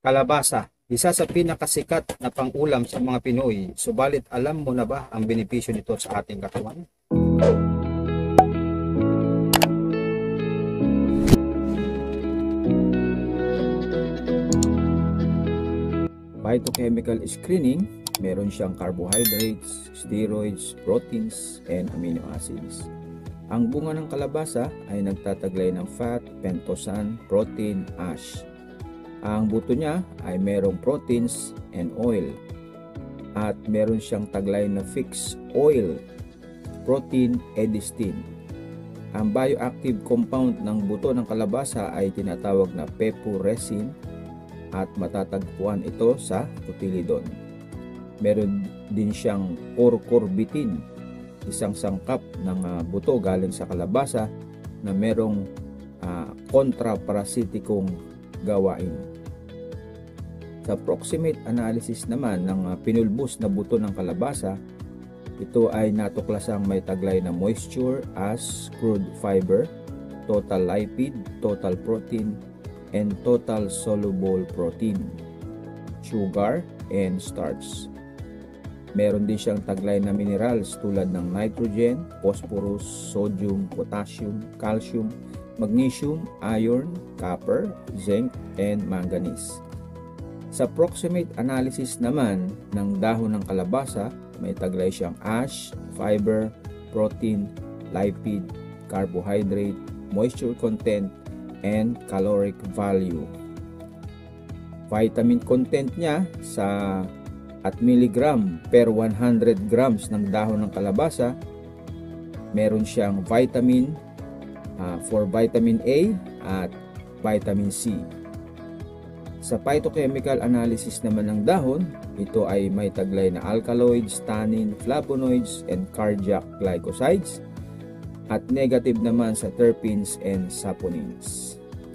Kalabasa, isa sa pinakasikat na pang-ulam sa mga Pinoy, subalit alam mo na ba ang benepisyo nito sa ating katawan? Phytochemical screening, meron siyang carbohydrates, steroids, proteins, and amino acids. Ang bunga ng kalabasa ay nagtataglay ng fat, pentosan, protein, ash. Ang buto niya ay merong proteins and oil. At meron siyang taglay na fixed oil, protein, edestin. Ang bioactive compound ng buto ng kalabasa ay tinatawag na pepuresin at matatagpuan ito sa cotyledon. Meron din siyang cucurbitine, isang sangkap ng buto galing sa kalabasa na merong kontraparasitikong gawain. Sa proximate analysis naman ng pinulbos na buto ng kalabasa, ito ay natuklasang may taglay na moisture as crude fiber, total lipid, total protein, and total soluble protein, sugar, and starch. Meron din siyang taglay na minerals tulad ng nitrogen, phosphorus, sodium, potassium, calcium, magnesium, iron, copper, zinc, and manganese. Sa proximate analysis naman ng dahon ng kalabasa, may taglay siyang ash, fiber, protein, lipid, carbohydrate, moisture content, and caloric value. Vitamin content niya at milligram per 100 grams ng dahon ng kalabasa, meron siyang vitamin for vitamin A at vitamin C. Sa phytochemical analysis naman ng dahon, ito ay may taglay na alkaloids, tannin, flavonoids, and cardiac glycosides, at negative naman sa terpenes and saponins.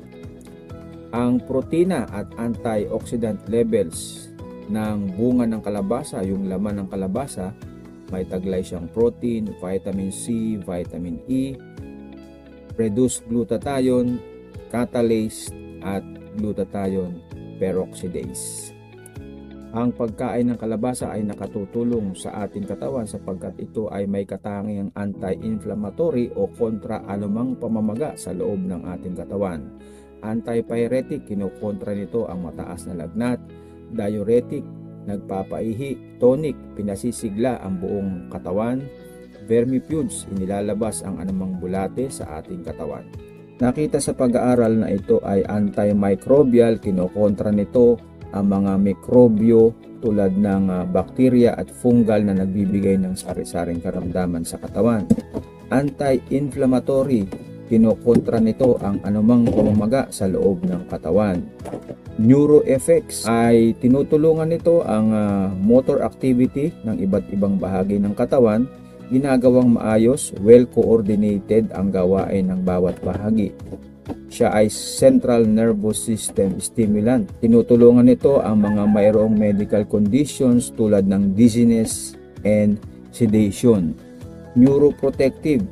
Ang protina at antioxidant levels ng bunga ng kalabasa, yung laman ng kalabasa, may taglay siyang protein, vitamin C, vitamin E, reduced glutathione, catalase, at glutathione peroxidase. Ang pagkain ng kalabasa ay nakatutulong sa ating katawan sapagkat ito ay may katangiang anti-inflammatory o kontra anumang pamamaga sa loob ng ating katawan. Antipyretic, kinukontra nito ang mataas na lagnat. Diuretic, nagpapaihi. Tonic, pinasisigla ang buong katawan. Vermifuges, inilalabas ang anumang bulate sa ating katawan. Nakita sa pag-aaral na ito ay antimicrobial, kinukontra nito ang mga mikrobyo tulad ng bakterya at fungal na nagbibigay ng sari-saring karamdaman sa katawan. Anti-inflammatory, kinokontra nito ang anumang pamamaga sa loob ng katawan. Neuro effects ay tinutulungan nito ang motor activity ng iba't ibang bahagi ng katawan, ginagawang maayos, well-coordinated ang gawain ng bawat bahagi. Siya ay central nervous system stimulant. Tinutulungan nito ang mga mayroong medical conditions tulad ng dizziness and sedation. Neuroprotective,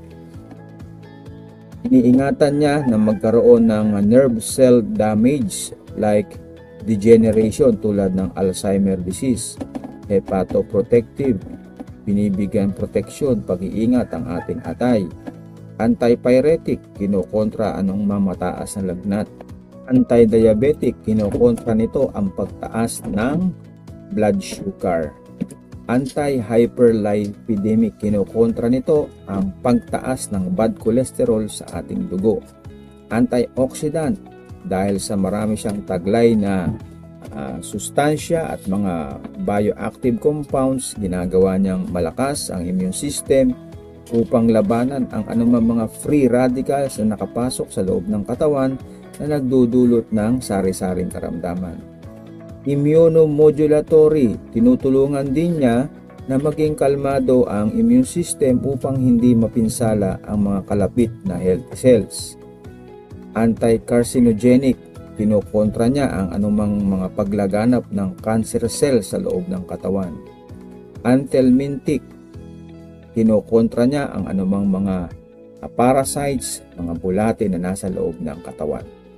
iniingatan niya na magkaroon ng nerve cell damage like degeneration tulad ng Alzheimer disease. Hepatoprotective, binibigyan proteksyon, pag-iingat ang ating atay. Antipyretic, kinokontra anong mamataas na lagnat. Antidiabetic, kinokontra nito ang pagtaas ng blood sugar. Anti-hyperlipidemic, kinokontra nito ang pagtaas ng bad cholesterol sa ating dugo. Antioxidant, dahil sa marami siyang taglay na sustansya at mga bioactive compounds, ginagawa niyang malakas ang immune system upang labanan ang anumang mga free radicals na nakapasok sa loob ng katawan na nagdudulot ng sari-saring karamdaman. Immunomodulatory, tinutulungan din niya na maging kalmado ang immune system upang hindi mapinsala ang mga kalapit na healthy cells. Anti-carcinogenic, kinokontra niya ang anumang mga paglaganap ng cancer cells sa loob ng katawan. Anthelmintic, kinokontra niya ang anumang mga parasites, mga bulate na nasa loob ng katawan.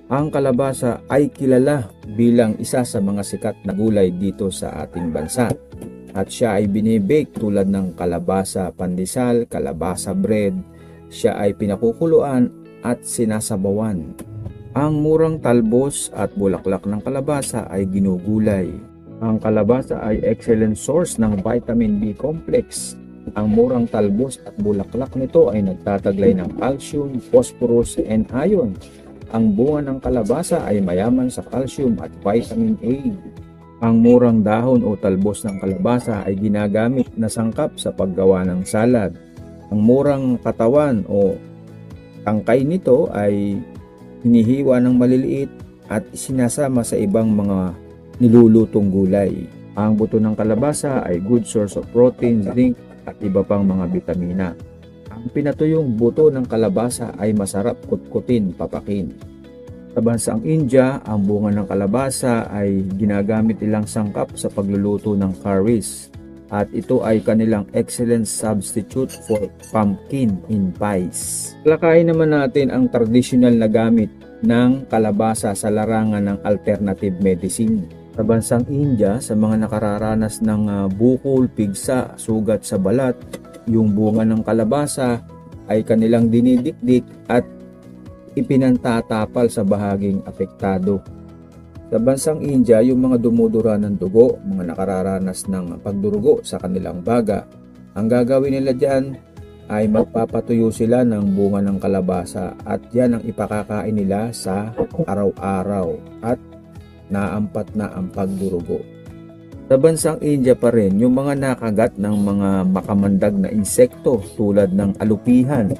Ang kalabasa ay kilala bilang isa sa mga sikat na gulay dito sa ating bansa. At siya ay binibake tulad ng kalabasa pandesal, kalabasa bread. Siya ay pinakukuluan at sinasabawan. Ang murang talbos at bulaklak ng kalabasa ay ginugulay. Ang kalabasa ay excellent source ng vitamin B complex. Ang murang talbos at bulaklak nito ay nagtataglay ng calcium, phosphorus, and iron. Ang bunga ng kalabasa ay mayaman sa calcium at vitamin A. Ang murang dahon o talbos ng kalabasa ay ginagamit na sangkap sa paggawa ng salad. Ang murang katawan o tangkay nito ay hinihiwa ng maliliit at sinasama sa ibang mga nilulutong gulay. Ang buto ng kalabasa ay good source of protein, zinc at iba pang mga bitamina. Ang pinatuyong buto ng kalabasa ay masarap kutkutin, papakin. Sa bansang India, ang bunga ng kalabasa ay ginagamit nilang sangkap sa pagluluto ng curries at ito ay kanilang excellent substitute for pumpkin in pies. Talakayin naman natin ang traditional na gamit ng kalabasa sa larangan ng alternative medicine. Sa bansang India, sa mga nakararanas ng bukol, pigsa, sugat sa balat, yung bunga ng kalabasa ay kanilang dinidikdik at ipinantatapal sa bahaging apektado. Sa bansang India, yung mga dumudura ng dugo, mga nakararanas ng pagdurugo sa kanilang baga, ang gagawin nila dyan ay magpapatuyo sila ng bunga ng kalabasa at yan ang ipakakain nila sa araw-araw at naampat na ang pagdurugo. Sa bansang India pa rin, yung mga nakagat ng mga makamandag na insekto tulad ng alupihan,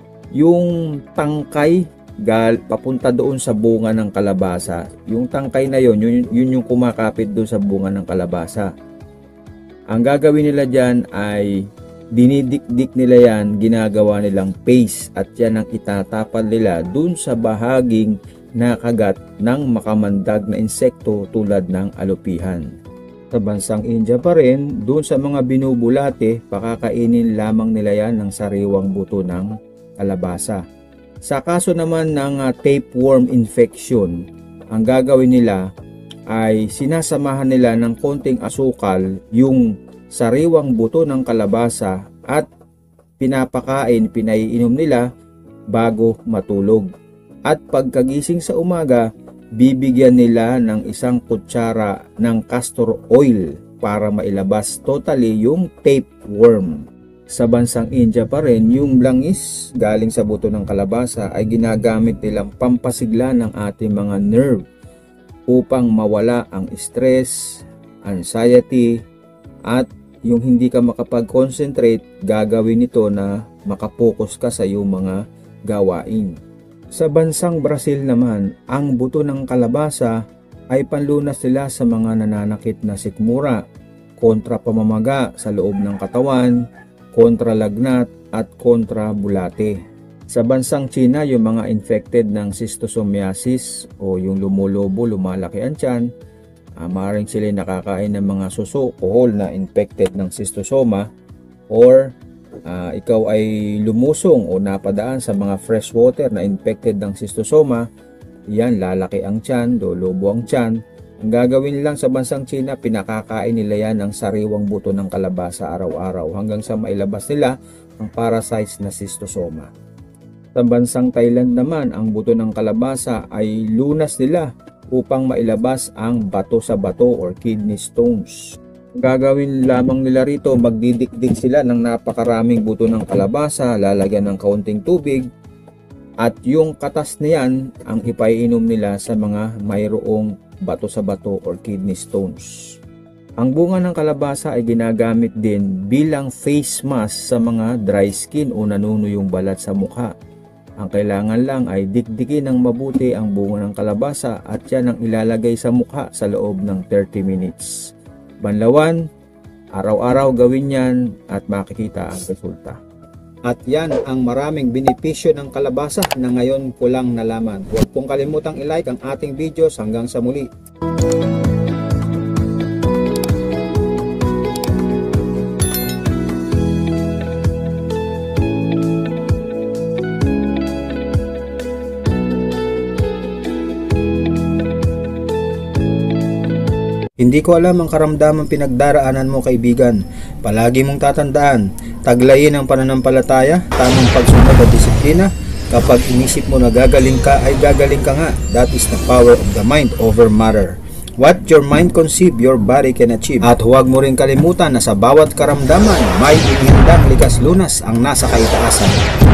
yung tangkay papunta doon sa bunga ng kalabasa, yung tangkay na yun yung kumakapit doon sa bunga ng kalabasa. Ang gagawin nila dyan ay dinidikdik nila yan, ginagawa nilang paste at yan ang itatapal nila doon sa bahaging nakagat ng makamandag na insekto tulad ng alupihan. Sa bansang India pa rin, doon sa mga binubulate, pakakainin lamang nila yan ng sariwang buto ng kalabasa. Sa kaso naman ng tapeworm infection, ang gagawin nila ay sinasamahan nila ng konting asukal yung sariwang buto ng kalabasa at pinaiinom nila bago matulog. At pagkagising sa umaga, bibigyan nila ng 1 kutsara ng castor oil para mailabas totally yung tapeworm. Sa bansang India pa rin, yung langis galing sa buto ng kalabasa ay ginagamit nilang pampasigla ng ating mga nerve upang mawala ang stress, anxiety, at yung hindi ka makapag-concentrate, gagawin nito na makapokus ka sa iyong mga gawain. Sa bansang Brazil naman, ang buto ng kalabasa ay panlunas nila sa mga nananakit na sikmura, kontra pamamaga sa loob ng katawan, kontra lagnat at kontra bulate. Sa bansang China, yung mga infected ng schistosomiasis o yung lumulubo, lumalaki ang tiyan, maaaring sila nakakain ng mga suso, kuhol na infected ng schistosoma, or ikaw ay lumusong o napadaan sa mga fresh water na infected ng schistosoma, yan, lalaki ang tiyan, lulubo ang tiyan. Ang gagawin lang sa bansang China, pinakakain nila yan ng sariwang buto ng kalabasa araw-araw hanggang sa mailabas nila ang parasites na schistosoma. Sa bansang Thailand naman, ang buto ng kalabasa ay lunas nila upang mailabas ang bato sa bato or kidney stones. Gagawin lamang nila rito, magdidikdik sila ng napakaraming buto ng kalabasa, lalagyan ng kaunting tubig, at yung katas na yan ang ipaiinom nila sa mga mayroong bato sa bato or kidney stones. Ang bunga ng kalabasa ay ginagamit din bilang face mask sa mga dry skin o nanunuyong balat sa mukha. Ang kailangan lang ay dikdikin ng mabuti ang bunga ng kalabasa at yan ang ilalagay sa mukha sa loob ng 30 minutes. Banlawan, araw-araw gawin yan at makikita ang resulta. At yan ang maraming benepisyo ng kalabasa na ngayon ko lang nalaman. Huwag pong kalimutang i-like ang ating videos. Hanggang sa muli. Hindi ko alam ang karamdamang pinagdaraanan mo, kaibigan. Palagi mong tatandaan, taglayin ang pananampalataya, tamang pagsunod at disiplina. Kapag inisip mo na gagaling ka, ay gagaling ka nga. That is the power of the mind over matter. What your mind conceive, your body can achieve. At huwag mo rin kalimutan na sa bawat karamdaman, may inihandang likas lunas ang nasa kaitaasan.